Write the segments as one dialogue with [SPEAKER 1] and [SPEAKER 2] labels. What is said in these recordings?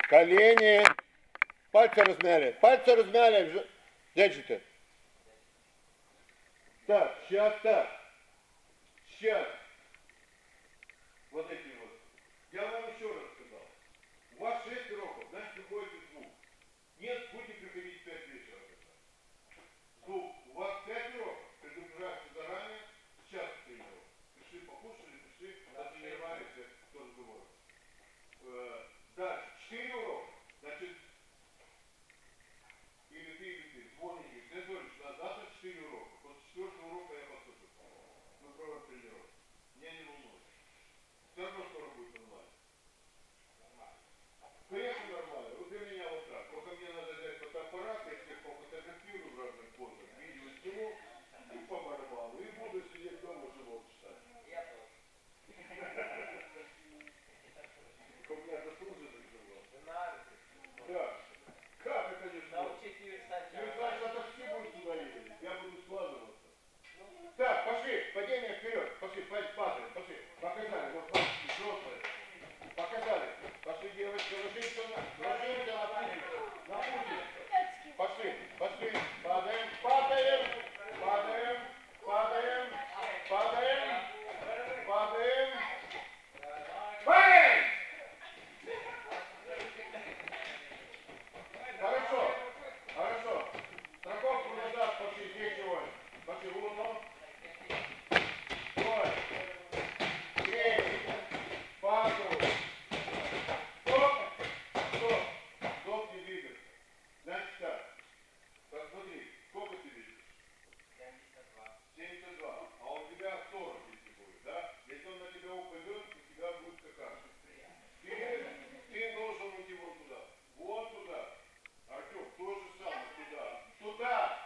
[SPEAKER 1] колени, пальцы размяли, держите. Так, сейчас так, сейчас, вот эти вот, я вам еще раз сказал, у вас 6 уроков, значит вы ходите в звук. Нет, будете приходить в 5 вечера. Звук, у вас 5 уроков, предупреждайте заранее, сейчас тренировок. Пришли, покушали, пришли, натренировались, кто разговор. Дальше, 4 урока, значит, или ты, звоните, Анатольевич, у нас завтра 4 урока, после 4-го урока я послушаю. Мы проводим тренировку. Меня не волнует. Все равно скоро будет онлайн. Конечно, нормально. Вот для меня вот так. Только мне надо взять фотоаппарат, я всех пофотографирую в разных позах, видео сниму и по барабану. И буду сидеть дома живот читать. Я тоже. У меня заслуженный живот. Да. Как это не живот? Научить ее стать. Это все будут туда ездить. Я буду складываться. Так, пошли. Падение вперед. Пошли, падаем. Пошли. Показали. Вот мальчики, взрослые. Показали. Пошли, девочки, ложимся на пути. Пошли, падаем. Бэй! Хорошо. Страховку назад, пошли, здесь его. Пошли, луну. 2, 3, паузу. Стоп, не двигаться. Значит так, посмотри, сколько ты видишь? 72. А у тебя 40, если будет, да? Если он на тебя упадет, у тебя будет какашка. Ты должен уйти вон туда. Вот туда. Артем, то же самое, туда. Туда!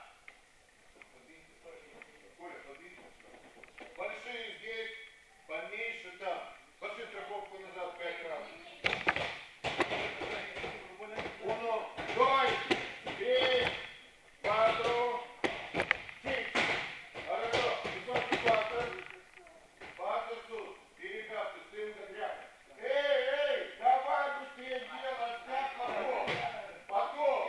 [SPEAKER 1] Коля, подвинься сюда. Большие здесь, поменьше там. Пошли страховку назад 5 раз. 1, 2, 3, 4, 5. Хорошо. Высокий пастор тут. Перекаты, стынка тряпка. Эй, давай быстрее делай, снять потом.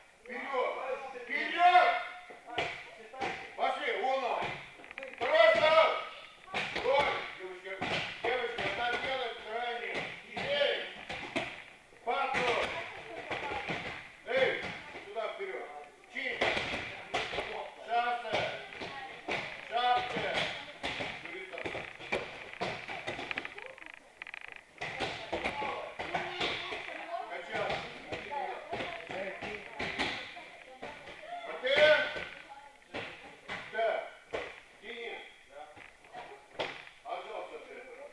[SPEAKER 1] Вперед! Пошли, 1. Просто! Ой, девочка, одна делает, вторая нет. Эй, пастор! Эй, сюда вперед. Чик. Шапка. Качал. А ты? Да. Денис. Пожалуйста, от этого.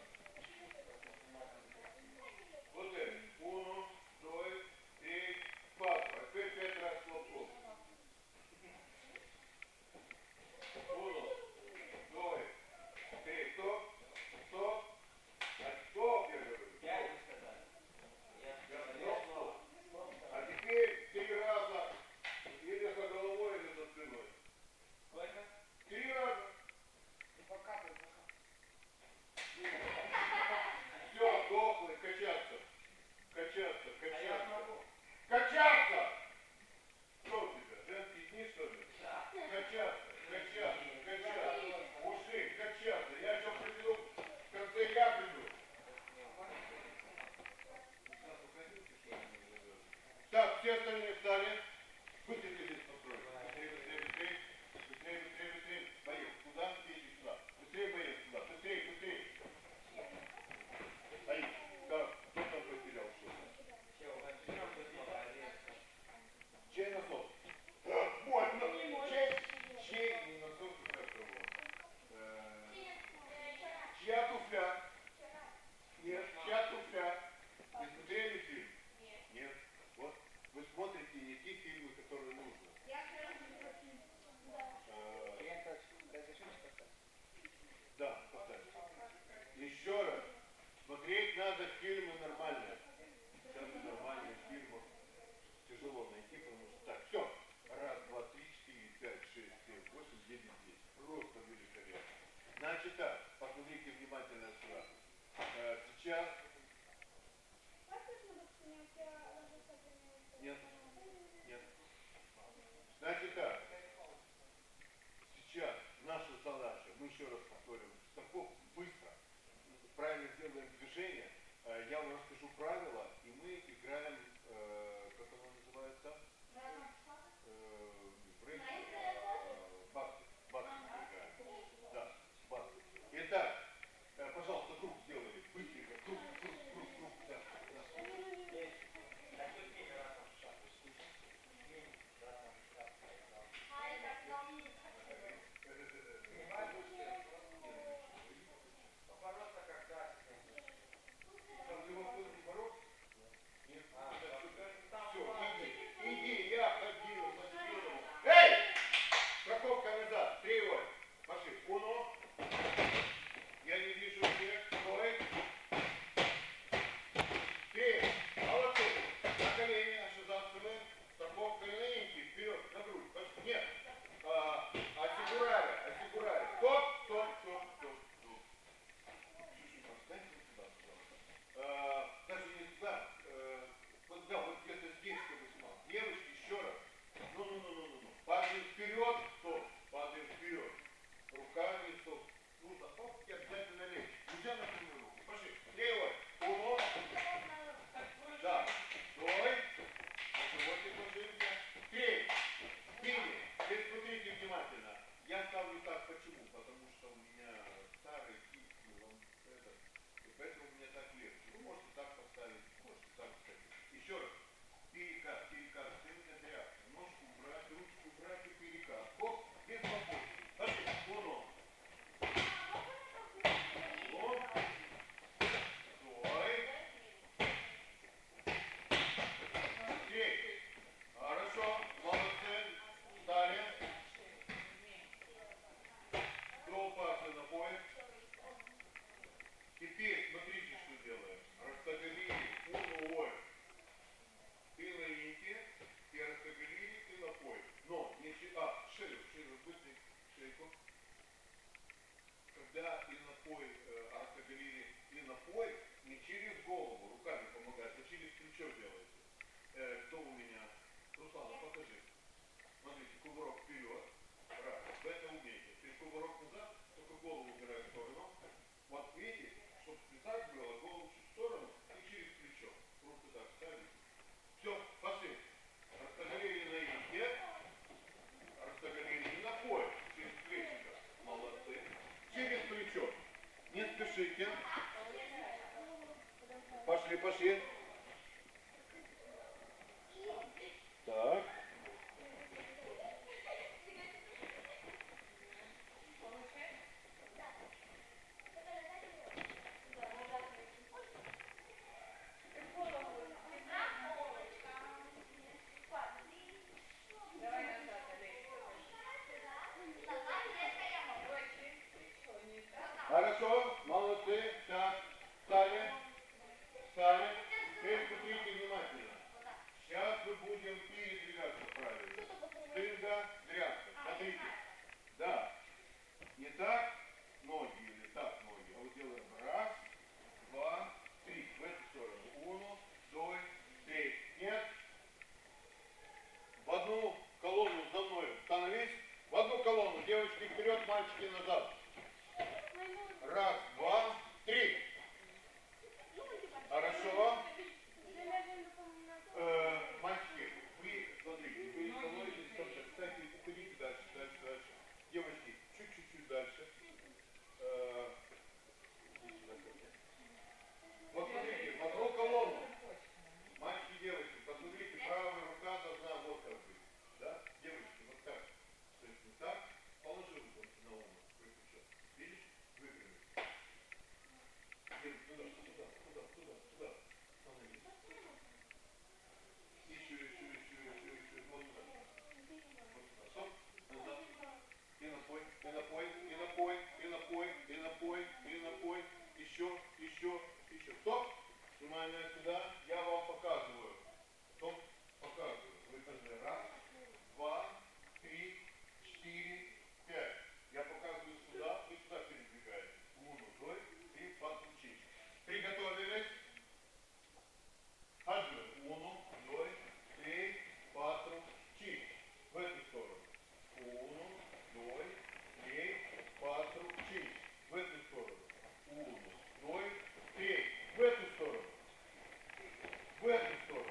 [SPEAKER 1] Вот это. 1, 2, 3, 4. А теперь 5 раз хлопком. 1, 2, 3. Стоп. А стоп, я говорю. Я не сказал. Стоп. А теперь 3 раза. Или за головой, или за спиной. Сколько? 3 раза. И покапай. Все, дохлый, качаться. Качаться! Что у тебя? Женские дни, что ли? Да. Качаться. Мужик, качаться. Я еще приду, в конце я приду. Так, все остальные встали. Быстрее здесь построим. Быстрее. Боец, куда? Иди сюда. Быстрее, боец, сюда. Быстрее. Стоит. Так, кто там потерял что-то? Чей носок? Больно. Чей носок как его? Чья туфля? Нет, чья туфля? Вы смотрели фильм? Нет. Вот, вы смотрите не тихий еще раз повторим, Старков быстро, правильно сделаем движение, я вам расскажу правила, и мы играем, как оно называется? Баскет. Баскет играем. Да, баскет. Итак, пожалуйста, круг сделали. Быстренько. Круг. Да. Там ты его не боролся? Нет. Все, иди, я ходил, мотивировал. Эй! Страховка назад, триой. Пошли. Уно. Я не вижу всех. Стой. Три. Молодцы. На колени наши застываем. Страховка коленки. Вперед, на грудь. Пошли. Нет. Осигурали. Стоп. Чуть-чуть поставьте сюда, пожалуйста. Даже не туда. Вот да, вот где-то здесь, чтобы снимал. Девочки, еще раз. Ну. Падаем вперед. Стоп. Падаем вперед. Руками, стоп. Нужно, оп, и обязательно лечь. Нельзя на прямую руку. Пошли. Левой. Уно. Да. Стой. На животик ложимся. Три. Теперь смотрите внимательно. Я ставлю так почему? Потому что у меня старый кисть, и поэтому мне так легче. Вы можете так поставить, можете так поставить. Еще раз. Перекат. Ты меня зря. Ножку убрать, ручку убрать и перекат. Оп, без попытки. Пошли. Уно. Хорошо, молодцы, встали. До пасы на пояс. Теперь смотрите, что делаем. Растопили ой. Ты на инте, и растопили, ты на пояс. Но, не шею, быстрый шейку. Когда и на пояс, растопили, и на пояс, не через голову, руками помогать, а через плечо делаете. Кто у меня? Руслана, покажи. Смотрите, кувырок вперед. Раз. Вы это умеете. Теперь кувырок назад, только голову убираю в сторону. Вот видите, чтобы так было, голову чуть в сторону и через плечо. Просто так ставите. Все, пошли. Растоголили на инте. Растоголили на пояс. Через плечико. Молодцы. Через плечо. Не спешите. Пошли. Так. эту сторону.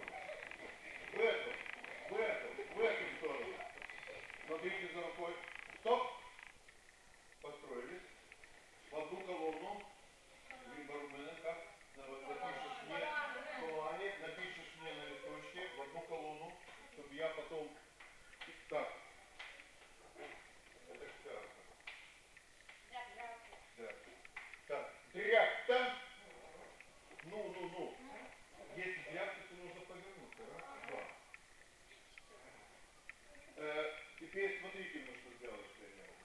[SPEAKER 1] В эту сторону. Смотрите за рукой. Стоп. Построились. В одну колонну. Как? Напишешь мне в плане, напишешь мне на листочке в одну колонну, чтобы я потом... Так. Это сказка. Да. Так. Дряпта. Ну. Если дряпта, то нужно повернуться. Раз, два. Теперь смотрите, мы что сделали, что я делал.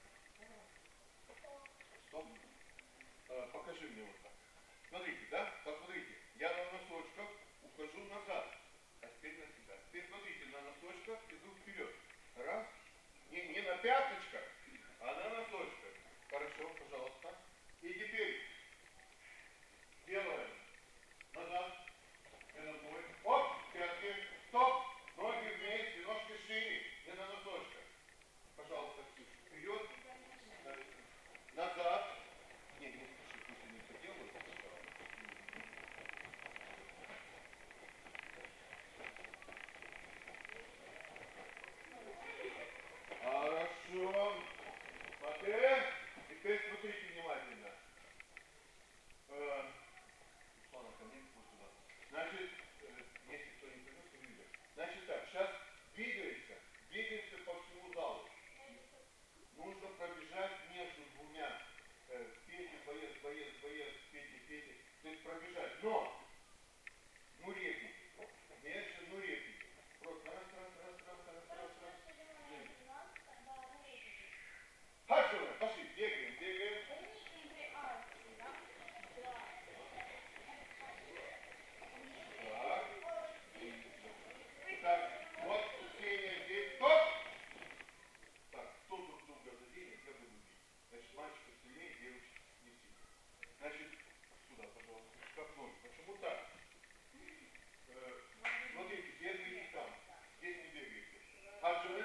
[SPEAKER 1] Стоп. Покажи мне вот так. Смотрите, да? Посмотрите. Я на носочках ухожу назад. А теперь на себя. Теперь смотрите, на носочках иду вперед. Раз. Не на пяточках, а на носочках. Хорошо, пожалуйста. И теперь делаем назад. Ногой. Оп, пятки. Стоп. Ноги вместе, ножки шире. Не на носочках. Пожалуйста, вперед. Назад. Не спеши, пусть они это делают. Хорошо. Смотри. Теперь смотрите внимательно. Руслана, ко мне, вот сюда. Значит, если кто не придет, то видит. Значит так, сейчас двигаемся по всему залу. Нужно пробежать между двумя. Петя, боец, Петя. То есть пробежать. Но! Ну реплики. Меньше, ну реплики. Просто раз. Хаджура, пошли, бегаем. Так, вот Ксения здесь. Стоп! Так, кто друг друга заденет, я буду бить. Значит, мальчика сильнее, девочек не сильно. Значит, сюда, пожалуйста, как ноги. Почему так? Смотрите, бегаете там. Здесь не бегаете. Хаджура.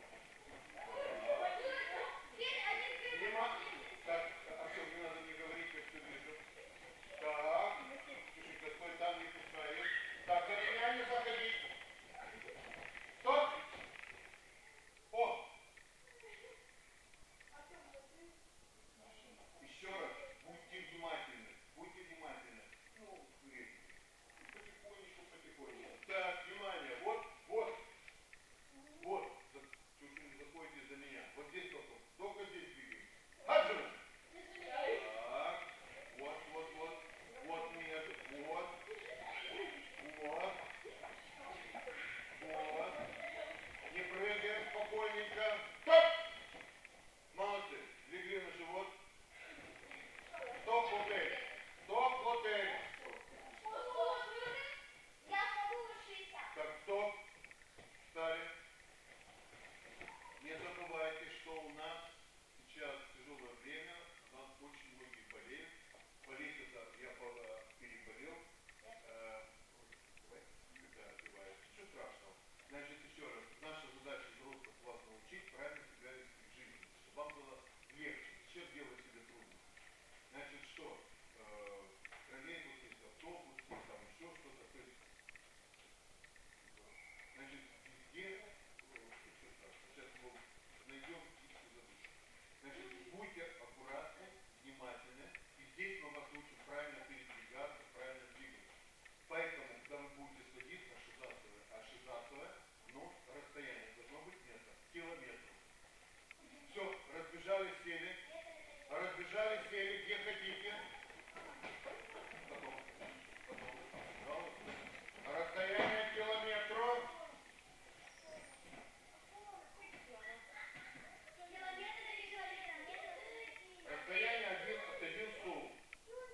[SPEAKER 1] Так, Артем, не надо мне говорить, я все вижу. Так, слушай, стой, там не пускаешь. Так, за меня не заходи. Стоп! О! Еще раз, будьте внимательны. Ну, потихонечку. Так, внимание, вот. Чуть не заходите за меня. Вот здесь только здесь двигаем. Хаджура! Так, вот нет, вот. Не прыгаем, спокойненько. Стоп! Молодцы. Легли на живот. Стоп, лотель. Так, стоп. Встали. Не забывайте, что у нас сейчас тяжелое время. У нас очень многие болеют. Болеть это я переболел. Ничего страшного. Значит, еще раз. Наша задача взрослых вас научить правильно себя вести в жизни, чтобы вам было легче. Сейчас делать себе трудно. Значит, что? Троллейбус есть, автобус есть, там еще что-то. То есть, значит, везде, ничего страшного. Сейчас мы найдем и задушим. Значит, будьте аккуратны, внимательны. И здесь мы вас учим правильно передвигаться, правильно двигаться. Поэтому, когда вы будете садиться шизацевое, но расстояние должно быть где-то километр. Все, разбежались, сели, где хотите. Потом. Расстояние километру. Расстояние один стул.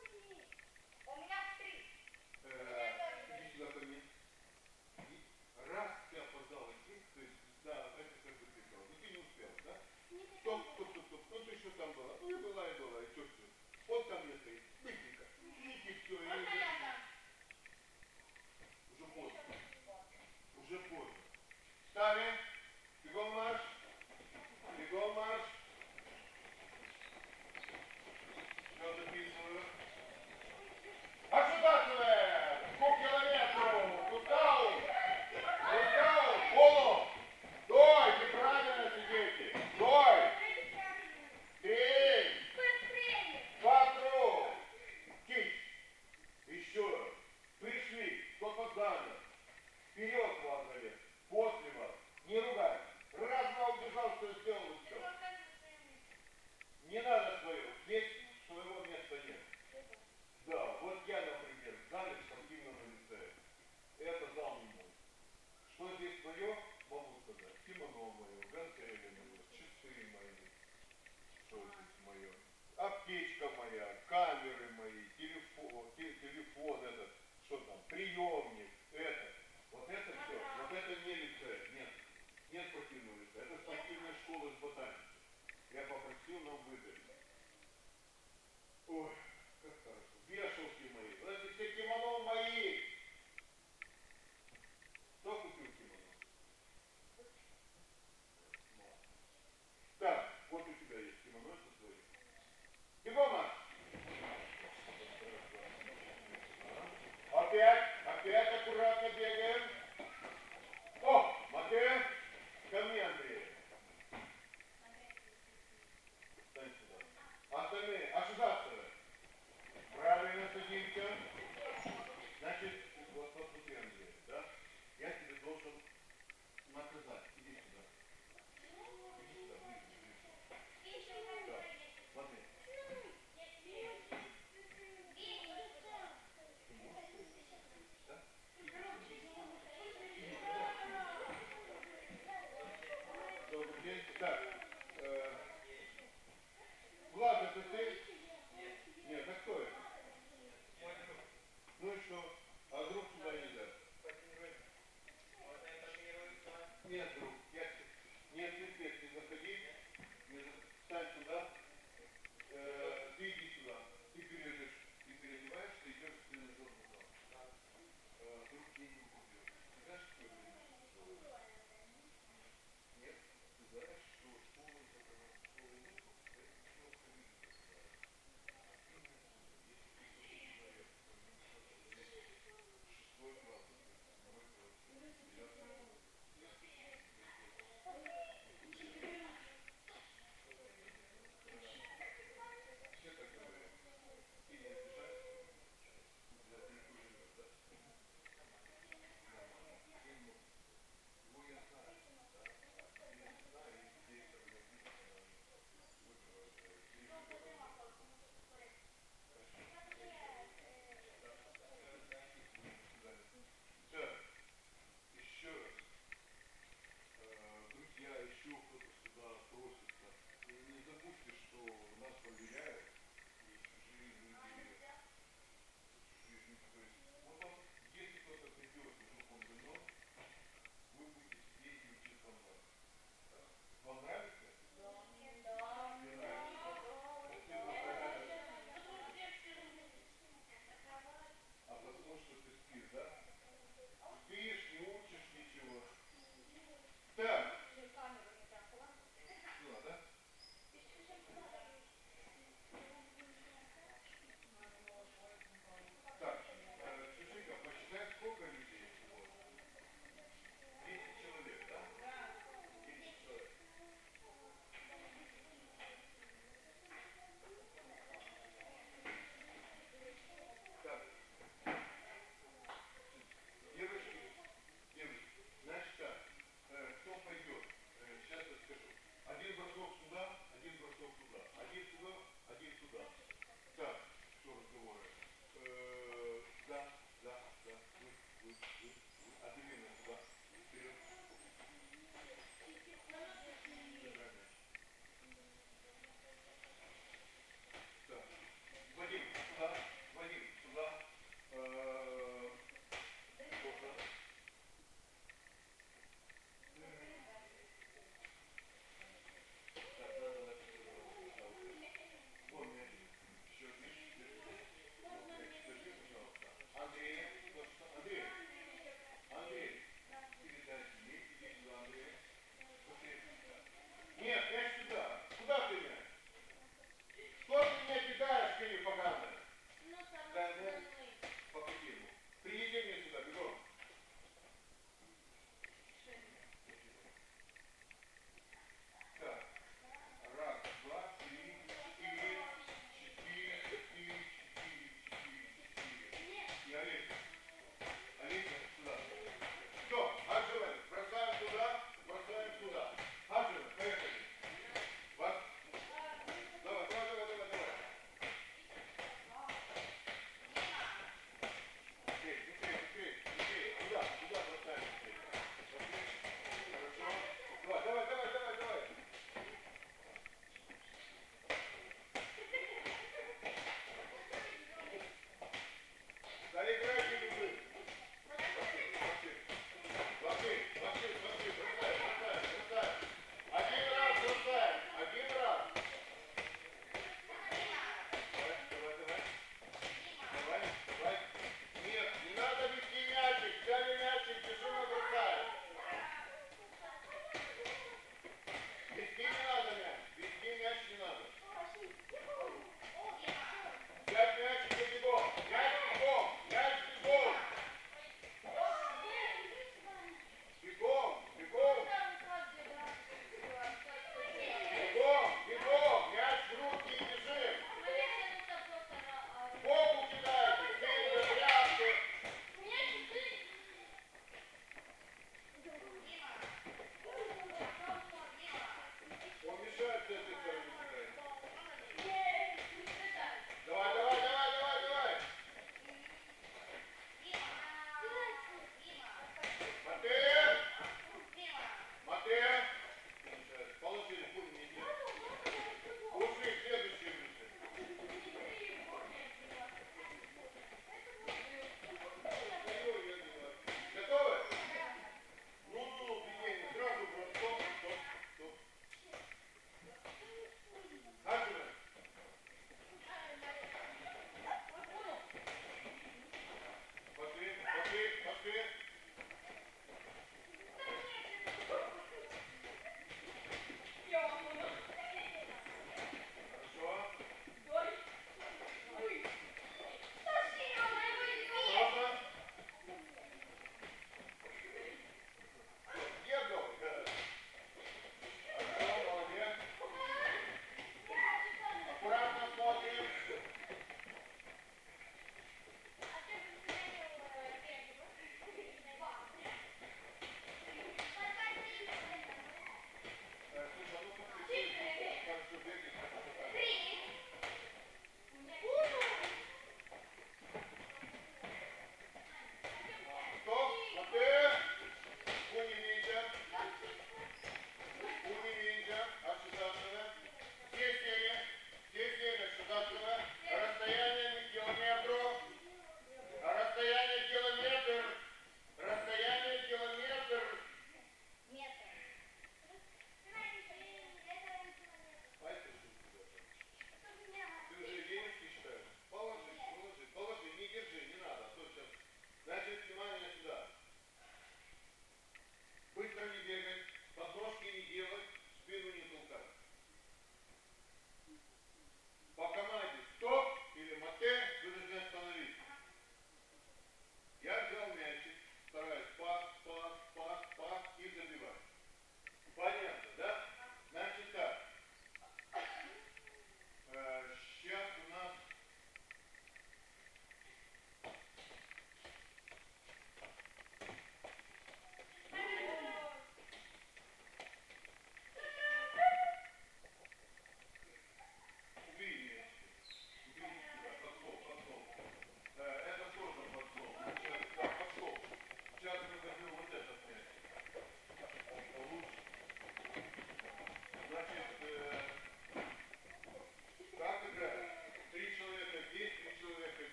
[SPEAKER 1] Вперед вас залез, после вас. Не ругай. Раз-два убежал, что сделал, и все. Не надо свое. Здесь своего места нет. Да, вот я, например, в зале спортивного лицея. Это зал не мой. Что здесь свое, могу сказать. Кимоно мое, гантели мое, часы мои. Что здесь мое? Аптечка моя, камеры мои, телефон этот, что там, приемник, это. Вот это все. Вот это не лицей. Нет. Нет спортивного лицея. Это спортивная школа с ботаникой. Я попросил нам выдать. Ой, как хорошо. Вешалки мои. Вот эти все кимоно мои. Кто купил кимоно? Так, вот у тебя есть кимоно, это твои. Бегом, Маш. Опять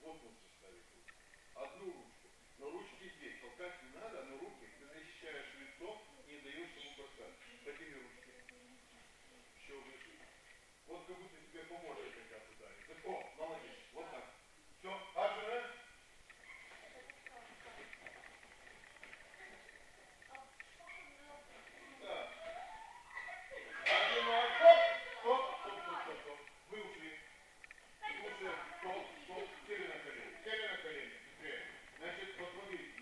[SPEAKER 1] Вот он составит руку. Одну ручку. Но ручки здесь. Толкать не надо, но руки ты защищаешь лицо и не даешь ему бросать. Подними ручки. Еще выше. Вот как будто тебе поможет сейчас ударить. О, молодец. Вот так. Все, Аджина. Да. Аджина, стоп, стоп, стоп, стоп, стоп, стоп. Вы ушли. Ушли, стоп, стоп. Сели на колени. Сели на колени. Быстрее. Значит, посмотрите.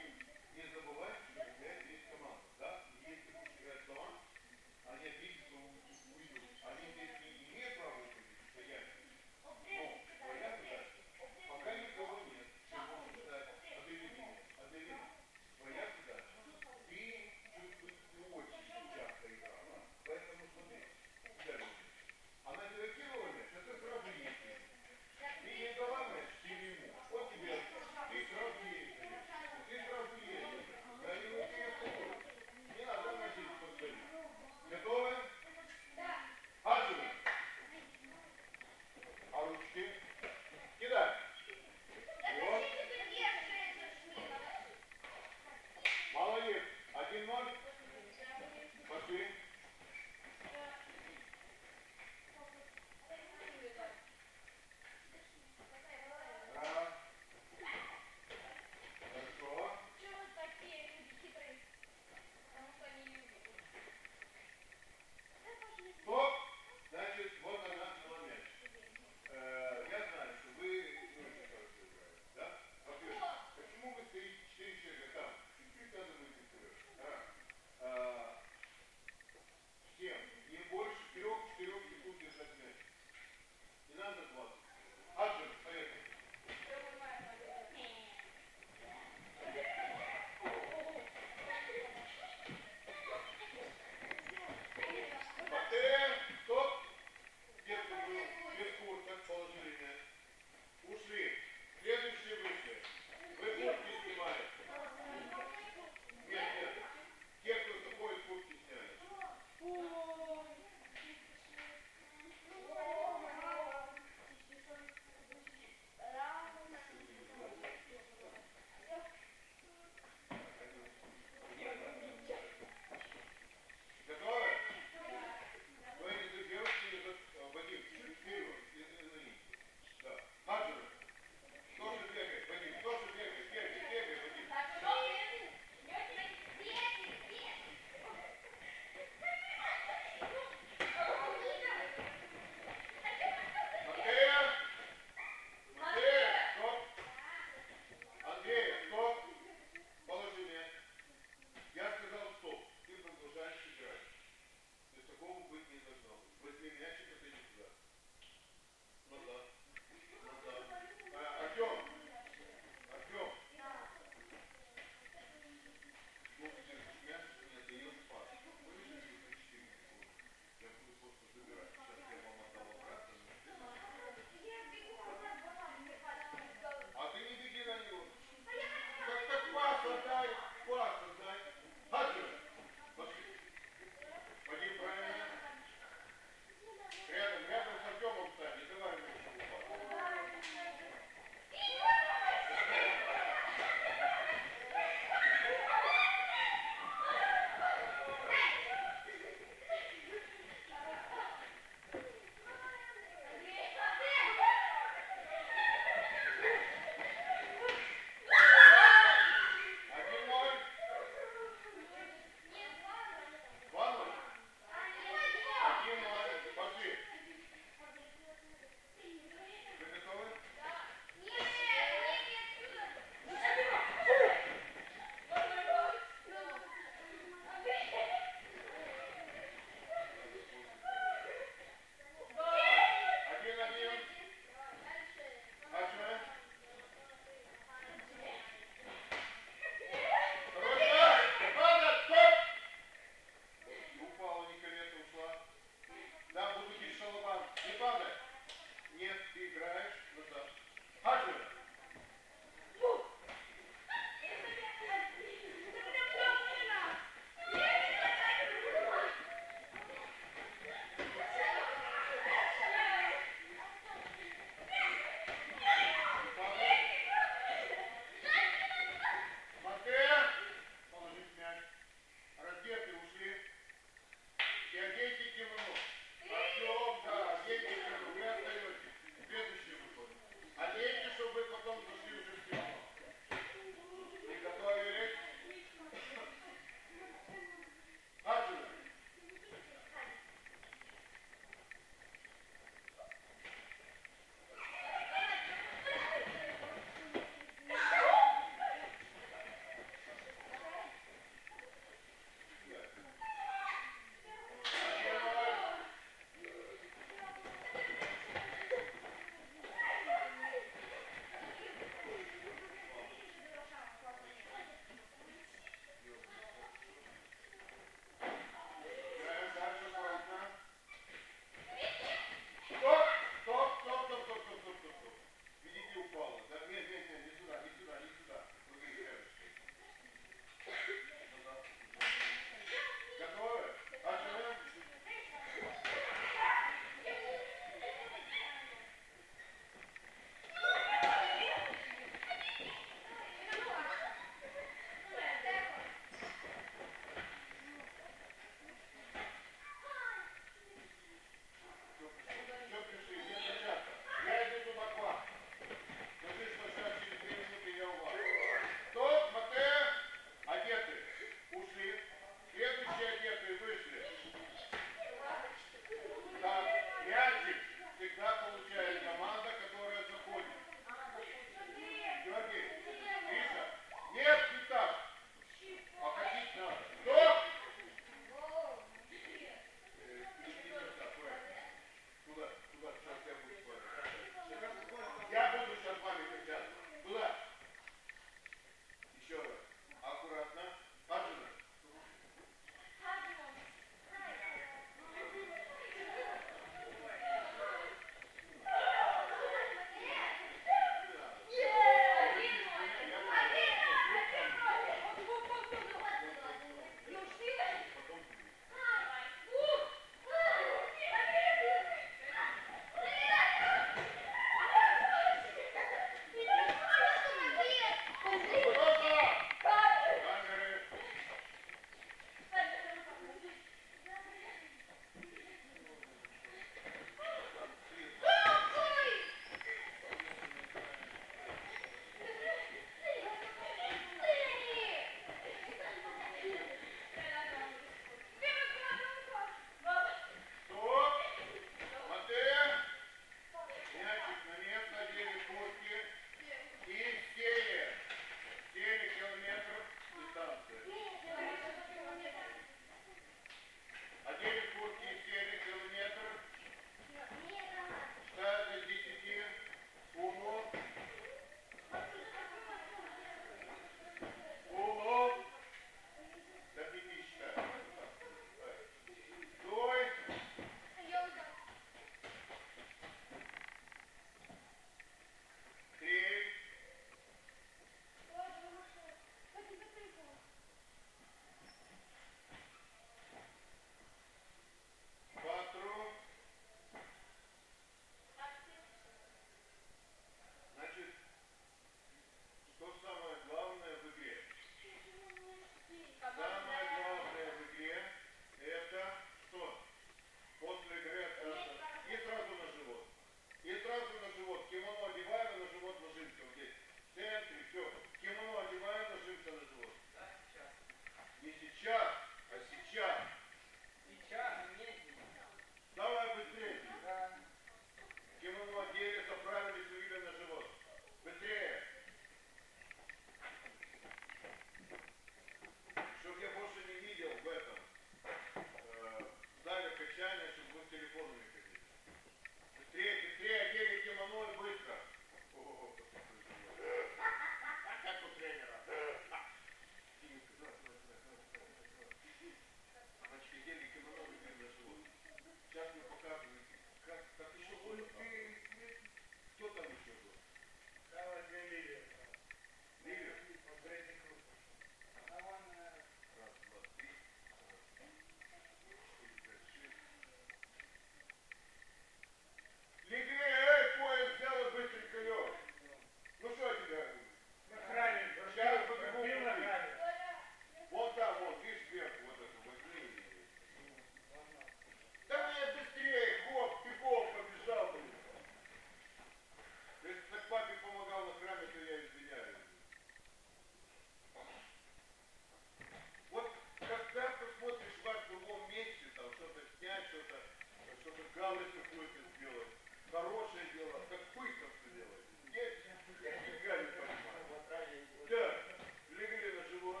[SPEAKER 1] гадость какую-то сделать, хорошее дело, как быстро все делается. Есть? Я никогда не понимаю. Так, легли на живот.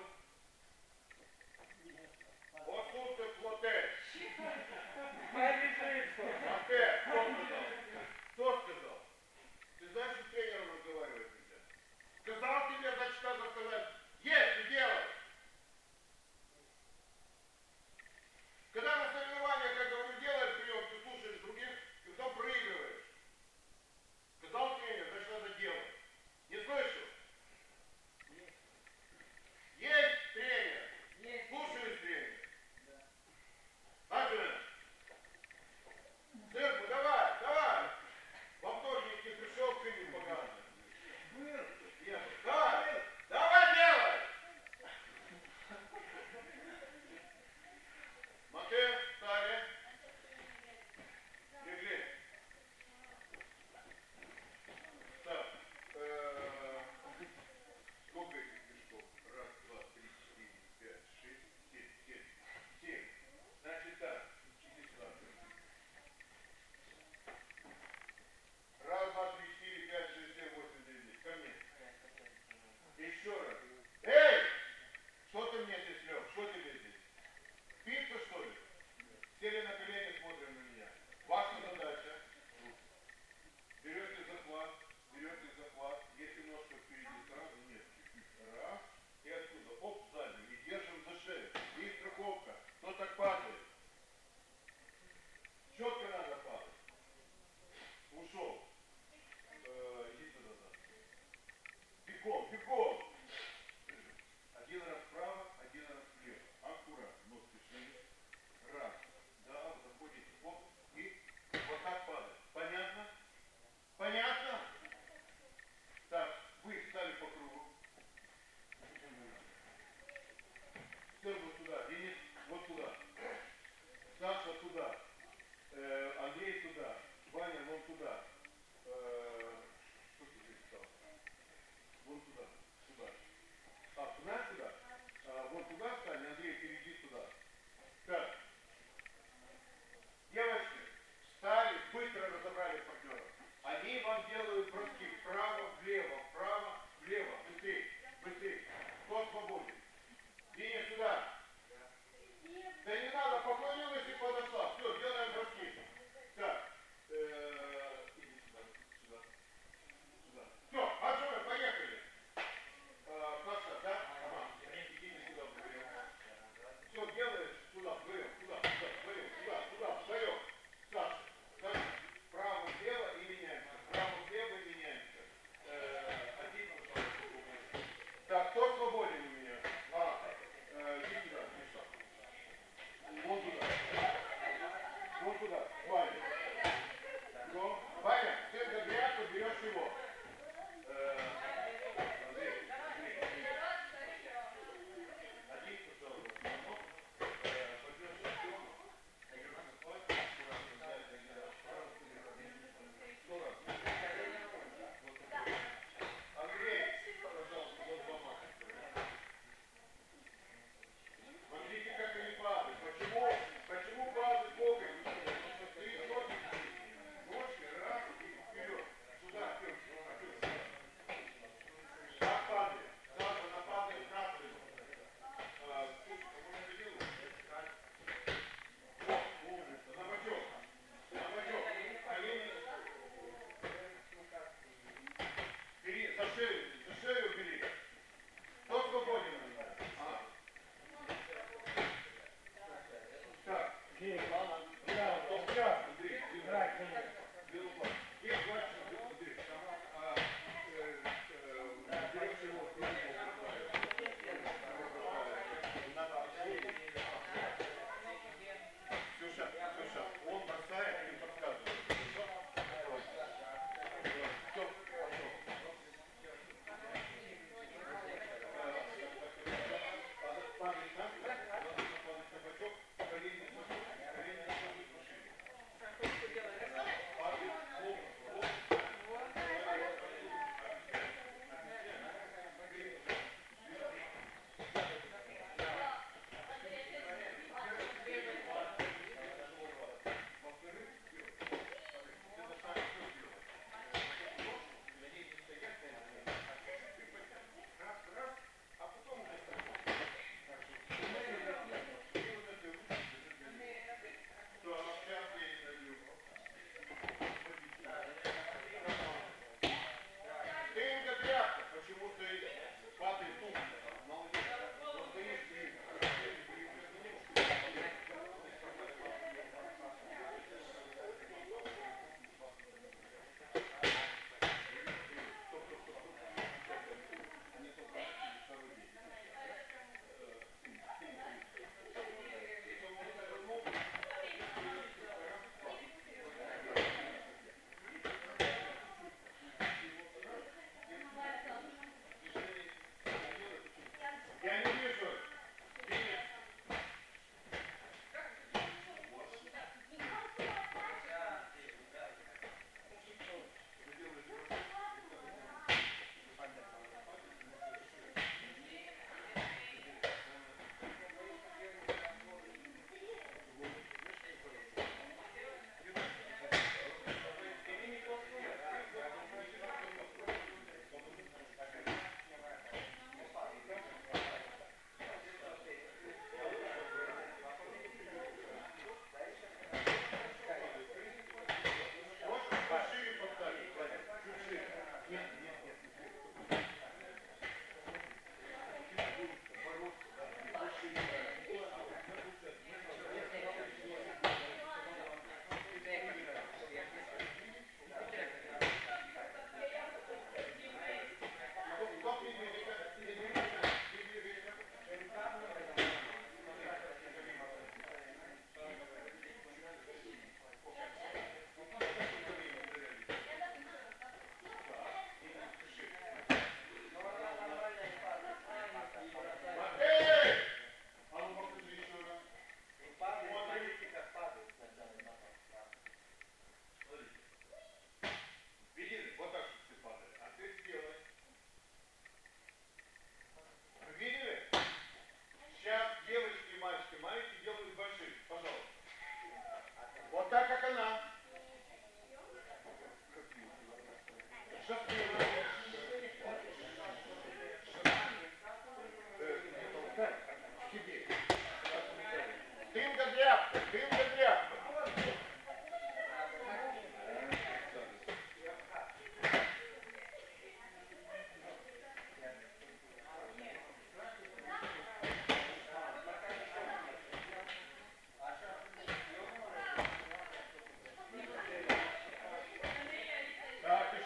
[SPEAKER 1] Вот тут ты плоте. Опять, кто сказал? Кто сказал? Ты знаешь, что тренером разговаривать нельзя? Сказал тебе, значит, надо сказать, есть и делай. Когда на соревнованиях, как говорю, делаешь прием, ты слушаешь других, и потом проигрываешь. Сказал тебе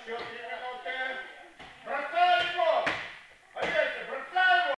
[SPEAKER 2] еще